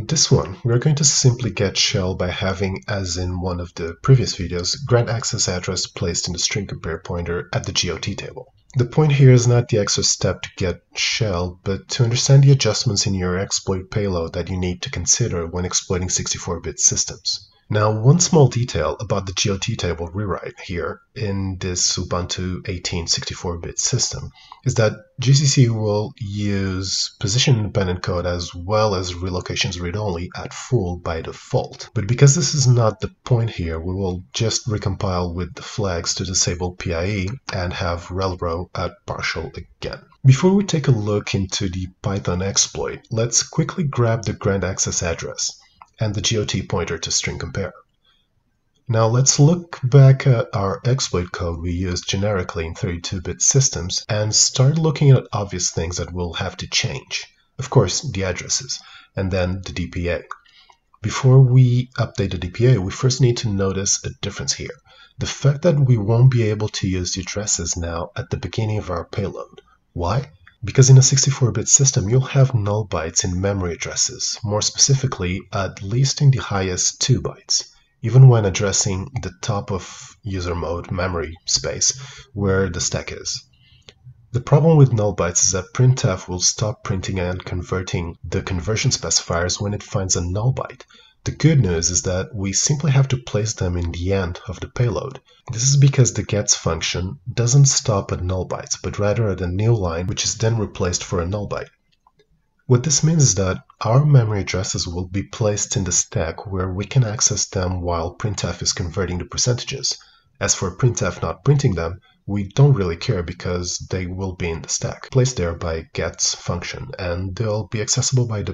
In this one, we are going to simply get shell by having, as in one of the previous videos, grant access address placed in the string compare pointer at the GOT table. The point here is not the extra step to get shell, but to understand the adjustments in your exploit payload that you need to consider when exploiting 64-bit systems. Now, one small detail about the GOT table rewrite here in this Ubuntu 18 64-bit system is that GCC will use position-independent code as well as relocations read-only at full by default. But because this is not the point here, we will just recompile with the flags to disable PIE and have relrow at partial again. Before we take a look into the Python exploit, let's quickly grab the grant access address and the GOT pointer to string compare. Now let's look back at our exploit code we used generically in 32-bit systems and start looking at obvious things that we'll have to change. Of course, the addresses, and then the DPA. Before we update the DPA, we first need to notice a difference here. The fact that we won't be able to use the addresses now at the beginning of our payload. Why? Because in a 64-bit system, you'll have null bytes in memory addresses, more specifically, at least in the highest 2 bytes, even when addressing the top of user mode memory space, where the stack is. The problem with null bytes is that printf will stop printing and converting the conversion specifiers when it finds a null byte. The good news is that we simply have to place them in the end of the payload. This is because the gets function doesn't stop at null bytes, but rather at a new line which is then replaced for a null byte. What this means is that our memory addresses will be placed in the stack where we can access them while printf is converting the percentages. As for printf not printing them, we don't really care because they will be in the stack, placed there by gets function, and they'll be accessible by the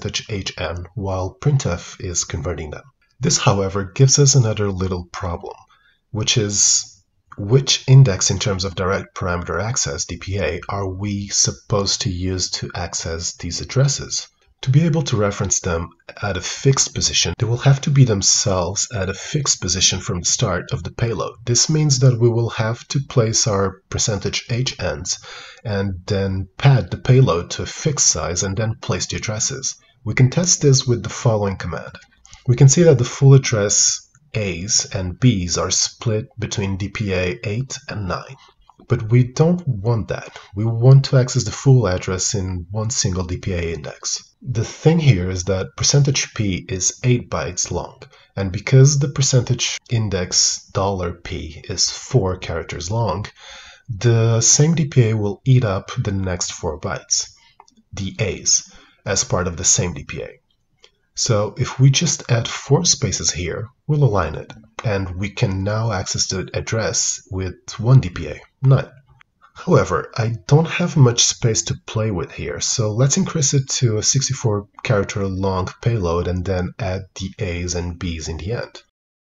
%hn while printf is converting them. This, however, gives us another little problem, which is which index in terms of direct parameter access, DPA, are we supposed to use to access these addresses? To be able to reference them at a fixed position, they will have to be themselves at a fixed position from the start of the payload. This means that we will have to place our %hns and then pad the payload to a fixed size and then place the addresses. We can test this with the following command. We can see that the full address A's and B's are split between DPA 8 and 9. But we don't want that. We want to access the full address in one single DPA index. The thing here is that %p is 8 bytes long, and because the percentage index $p is 4 characters long, the same DPA will eat up the next 4 bytes, the A's, as part of the same DPA. So if we just add 4 spaces here, we'll align it, and we can now access the address with 1 DPA, 9. However, I don't have much space to play with here, so let's increase it to a 64-character long payload and then add the A's and B's in the end.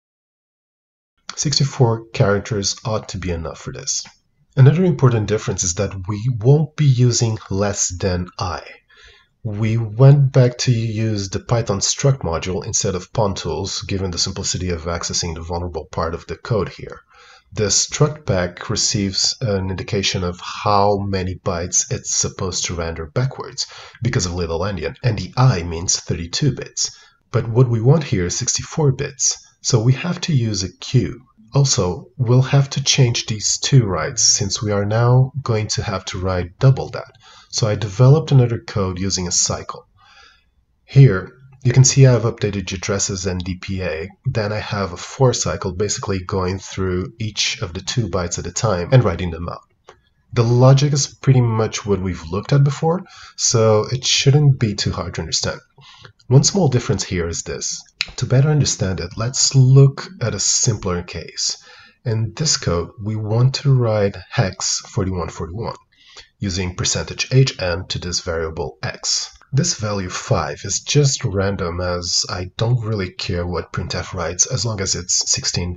64 characters ought to be enough for this. Another important difference is that we won't be using less than I. We went back to use the Python struct module instead of PwnTools, given the simplicity of accessing the vulnerable part of the code here. The struct pack receives an indication of how many bytes it's supposed to render backwards because of little endian, and the I means 32 bits. But what we want here is 64 bits, so we have to use a queue. Also, we'll have to change these 2 writes since we are now going to have to write double that. So I developed another code using a cycle. Here, you can see I've updated the addresses and DPA, then I have a for cycle basically going through each of the 2 bytes at a time and writing them out. The logic is pretty much what we've looked at before, so it shouldn't be too hard to understand. One small difference here is this. To better understand it, let's look at a simpler case. In this code, we want to write hex 4141 using %hn to this variable x. This value 5 is just random as I don't really care what printf writes as long as it's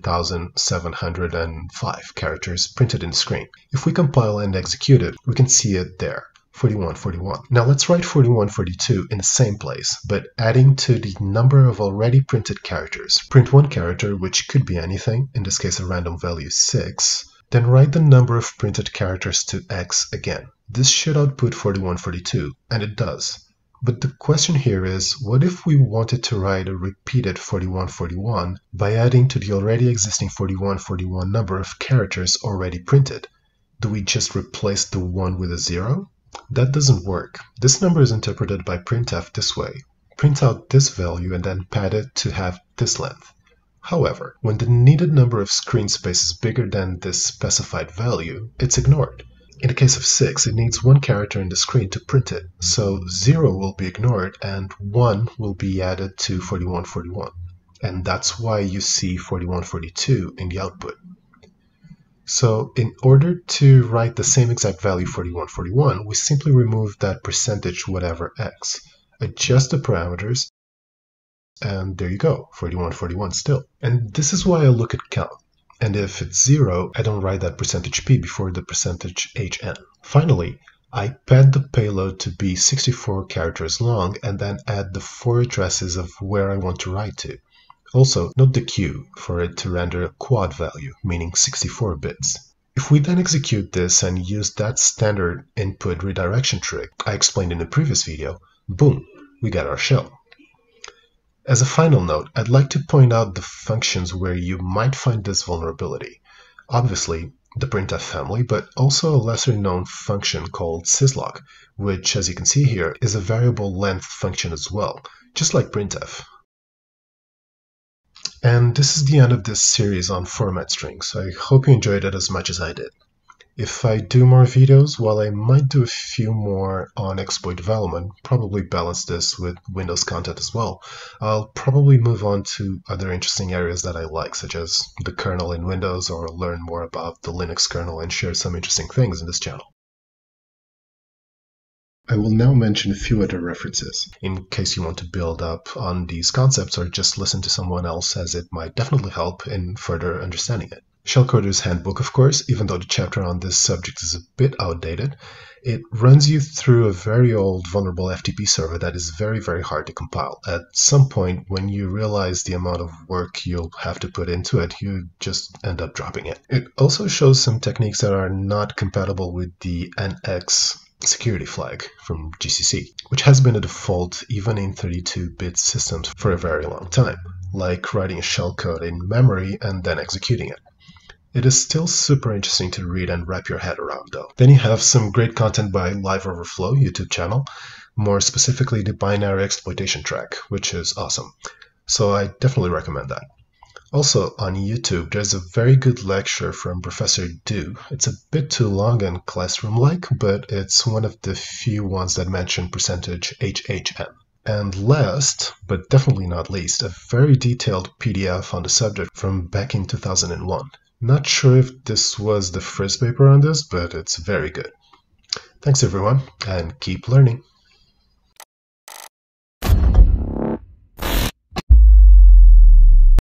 16,705 characters printed in the screen. If we compile and execute it, we can see it there, 4141. Now let's write 4142 in the same place, but adding to the number of already printed characters. Print one character, which could be anything, in this case a random value 6, then write the number of printed characters to x again. This should output 4142, and it does. But the question here is, what if we wanted to write a repeated 4141 by adding to the already existing 4141 number of characters already printed? Do we just replace the 1 with a 0? That doesn't work. This number is interpreted by printf this way. Print out this value and then pad it to have this length. However, when the needed number of screen space is bigger than this specified value, it's ignored. In the case of 6, it needs 1 character in the screen to print it, so 0 will be ignored and 1 will be added to 4141. And that's why you see 4142 in the output. So in order to write the same exact value 4141, we simply remove that percentage whatever x, adjust the parameters, and there you go, 4141 still. And this is why I look at count. And if it's 0, I don't write that percentage %p before the percentage %hn. Finally, I pad the payload to be 64 characters long and then add the 4 addresses of where I want to write to. Also, note the Q for it to render a quad value, meaning 64 bits. If we then execute this and use that standard input redirection trick I explained in the previous video, boom, we got our shell. As a final note, I'd like to point out the functions where you might find this vulnerability. Obviously, the printf family, but also a lesser known function called syslog, which, as you can see here, is a variable length function as well, just like printf. And this is the end of this series on format strings. I hope you enjoyed it as much as I did. If I do more videos, while I might do a few more on exploit development, probably balance this with Windows content as well, I'll probably move on to other interesting areas that I like, such as the kernel in Windows, or learn more about the Linux kernel and share some interesting things in this channel. I will now mention a few other references, in case you want to build up on these concepts or just listen to someone else, as it might definitely help in further understanding it. Shellcoder's Handbook, of course, even though the chapter on this subject is a bit outdated, it runs you through a very old vulnerable FTP server that is very, very hard to compile. At some point, when you realize the amount of work you'll have to put into it, you just end up dropping it. It also shows some techniques that are not compatible with the NX security flag from GCC, which has been a default even in 32-bit systems for a very long time, like writing a shellcode in memory and then executing it. It is still super interesting to read and wrap your head around, though. Then you have some great content by Live Overflow YouTube channel, more specifically the binary exploitation track, which is awesome. So I definitely recommend that. Also on YouTube, there's a very good lecture from Professor Du. It's a bit too long and classroom-like, but it's one of the few ones that mention percentage %hn. And last, but definitely not least, a very detailed PDF on the subject from back in 2001. Not sure if this was the first paper on this, but it's very good. Thanks everyone, and keep learning.